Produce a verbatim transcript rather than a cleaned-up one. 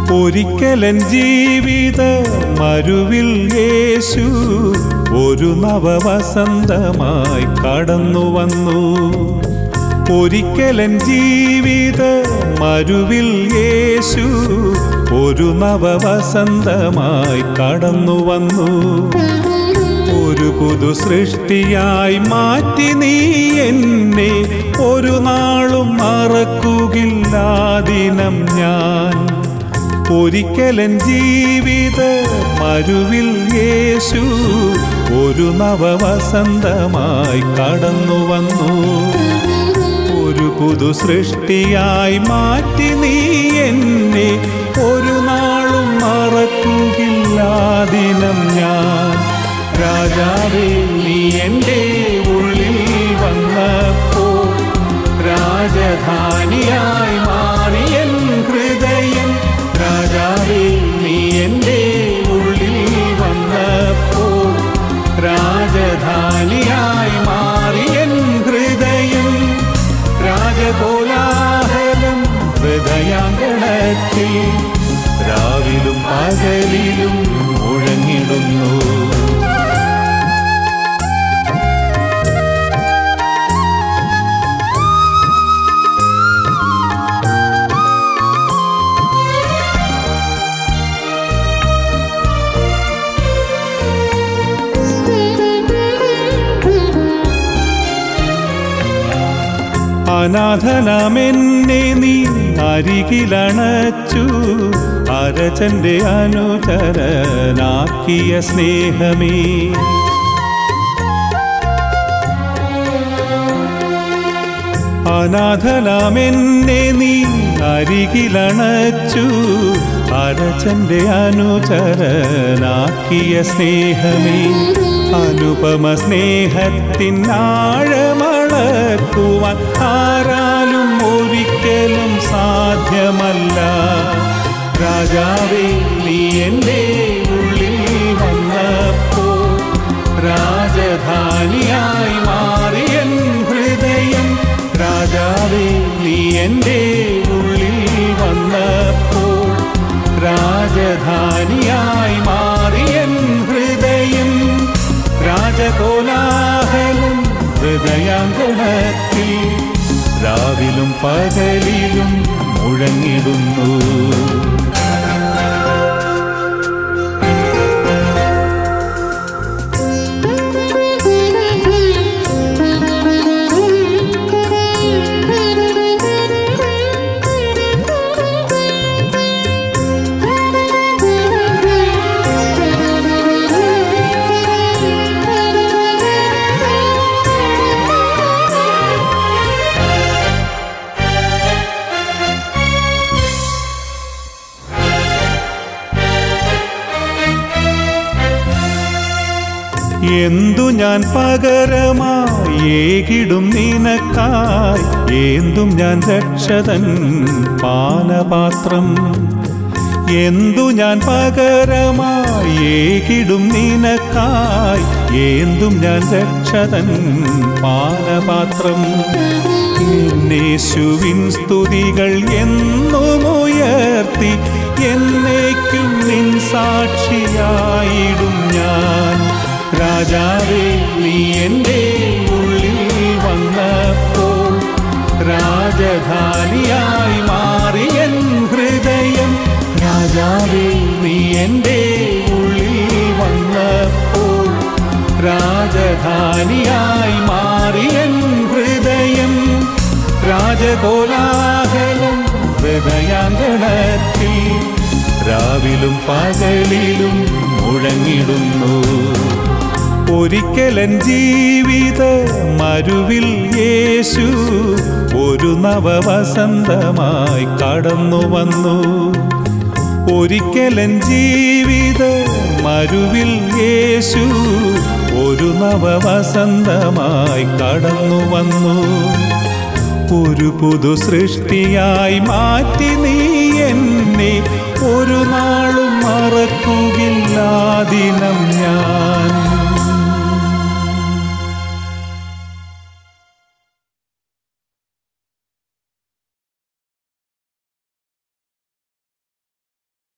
ഒരിക്കലൻ ജീവിത മരുവിൽ യേശു ഒരു നവവസന്തമായി കടന്നു വന്നു. ഒരിക്കലൻ ജീവിത മരുവിൽ യേശു ഒരു നവവസന്തമായി കടന്നു വന്നു. ഒരു പുതു സൃഷ്ടിയായി മാറ്റി നീ എന്നെ, ഒരു നാളും മറക്കുകയില്ലാ ദിനം ഞാൻ. ഒരിക്കലൻ ജീവിത മരുവിൽ യേശു ഒരു നവവസന്തമായി കടന്നു വന്നു. ഒരു പുതു സൃഷ്ടിയായി മാറ്റി നീ എന്നെ, ഒരു നാളും മറക്കുകയില്ലാ ദിനം ഞാൻ. രാജാവേ നീ എൻ്റെ ഉള്ളിൽ വന്നപ്പോൾ രാജധാനിയായി മാറിയൻ ഹൃദയം. രാജാവേ നീ എൻ്റെ ഉള്ളിൽ വന്നപ്പോൾ രാജധാനിയായി മാറിയൻ ഹൃദയം. രാജകോലാഹലം ഹൃദയാങ്കണത്തിൽ രാവിലും പകലിലും മുഴങ്ങിടുന്നു. അനാഥനാമെന്നെ നീ അരികിലണച്ചു, അരചന്റെ അനുചരനാക്കിയ സ്നേഹമേ. അനാഥനാമെന്നെ നീ അരികിലണച്ചു, അരചന്റെ അനുചരനാക്കിയ സ്നേഹമേ. അനുപമ സ്നേഹത്തിനാഴമളക്കുവാൻ ആരാലും ഒരിക്കലും സാധ്യമല്ല. രാജാവേ നീ എൻ്റെ ഉള്ളിൽ വന്നപ്പോൾ രാജധാനിയായി മാറിയൻ ഹൃദയം. രാജാവേ നീ എൻ്റെ ഉള്ളിൽ വന്നപ്പോൾ രാജധാനിയായി മാറിയൻ ഹൃദയം. രാജകോലാഹലം ഹൃദയാങ്കണത്തിൽ രാവിലും പകലിലും മുഴങ്ങിടുന്നു. എന്തു ഞാൻ പകരമായി ഏകിടും നിനക്കായി, ഏന്തും ഞാൻ രക്ഷതൻ പാനപാത്രം. എന്തു ഞാൻ പകരമായി ഏകിടും നിനക്കായി, ഏന്തും ഞാൻ രക്ഷതൻ പാനപാത്രം. യേശുവിൻ സ്തുതികൾ എന്നും ഉയർത്തി എന്നേക്കും നിൻ സാക്ഷിയായിടും ഞാൻ. രാജാവേ നീ എൻ്റെ ഉള്ളിൽ വന്നപ്പോൾ രാജധാനിയായി മാറിയൻ ഹൃദയം. രാജാവേ നീ എൻ്റെ ഉള്ളിൽ വന്നപ്പോൾ രാജധാനിയായി മാറിയൻ ഹൃദയം. രാജകോലാഹലം ഹൃദയാങ്കണത്തിൽ രാവിലും പകലിലും മുഴങ്ങിടുന്നു. ഒരിക്കലൻ ജീവിത മരുവിൽ യേശു ഒരു നവവസന്തമായി കടന്നു വന്നു. ഒരിക്കലൻ ജീവിത മരുവിൽ യേശു ഒരു നവവസന്തമായി കടന്നു വന്നു. ഒരു പുതു സൃഷ്ടിയായി മാറ്റി നീ എന്നെ, ഒരു നാളും മറക്കുകയില്ലാ ദിനം ഞാൻ.